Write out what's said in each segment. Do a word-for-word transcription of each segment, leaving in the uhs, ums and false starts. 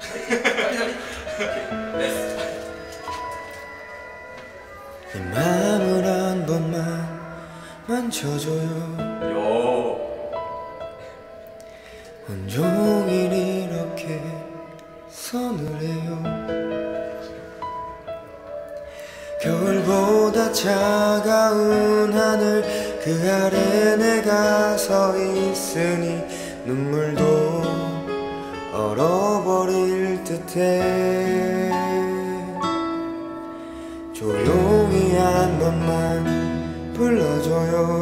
내 맘을 한 번만 만져줘요. 온종일 이렇게 서늘해요. 겨울보다 차가운 하늘 그 아래 내가 서 있으니 눈물도 얼어버릴 듯해. 조용히 한 번만 불러줘요.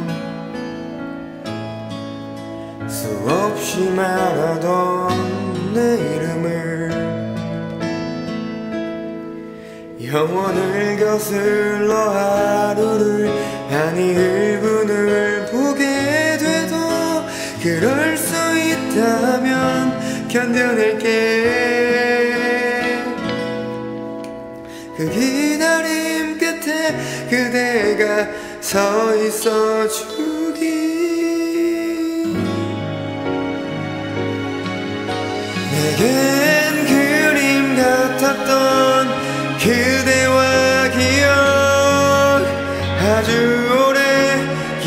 수없이 말하던 내 이름을 영원을 거슬러 하루를 아니 일 분을 보게 돼도 그럴 수 있다면 견뎌낼게. 그 기다림 끝에 그대가 서 있어 주기. 내겐 그림 같았던 그대와 기억 아주 오래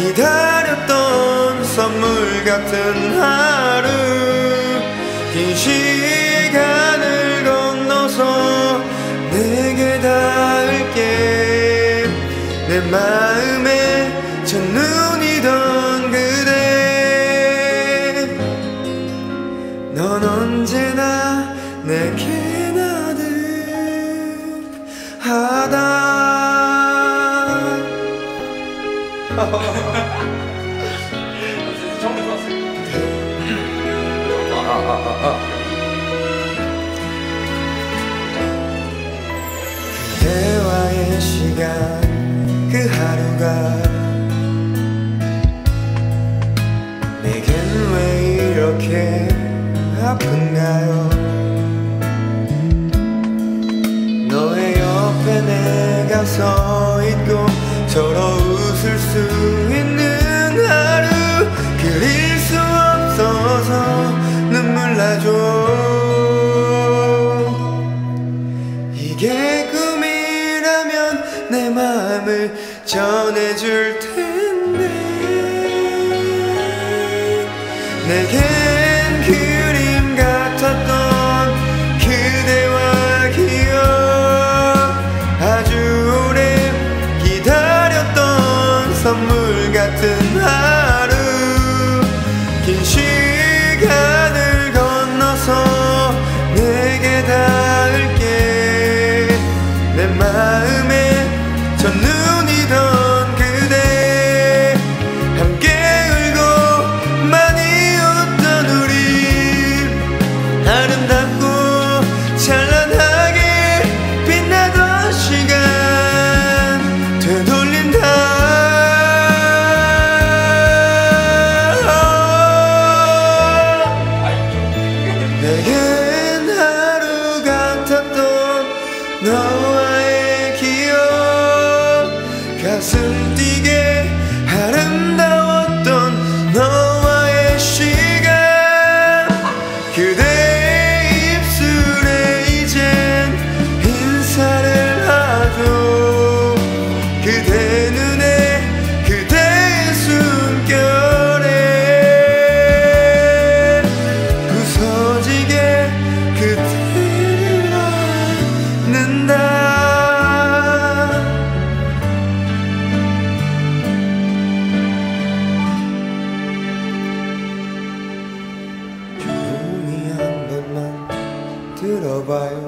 기다렸던 선물 같은 하루. 긴 시간을 건너서 내게 닿을게. 내 마음에 첫눈이던 그대 넌 언제나 내게 나듯하다. 처음에 좋았어요. 그대와의 시간 그 하루가 내겐 왜 이렇게 아픈가요? 너의 옆에 내가 서 있고 서로 웃을 수 있는 하루. 그릴 수 없어서 눈물 나죠. 이게 꿈이라면 내 마음을 전해줄 텐데. 내겐 그림 같았던 그대와 기억 아주 오래 기다렸던 선물 같은 하루. 긴 시간을 건너서 내게 닿을게. 내 마음에 첫눈이던 그대 함께 울고 많이 웃던 우리 아름답고 찬란하게 빛나던 시간 되돌린다. 내겐 하루 같았던 너와의 기억 가슴 뛰게 아름다웠던 너와의 시간. 그대의 입술에 이젠 인사를 하죠. 그대 눈에 그대의 숨결에 부서지게 그대를 안는다. 조용히 한 번만 들어봐요.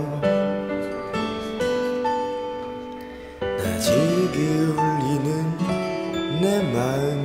나직이 울리는 내 마음을.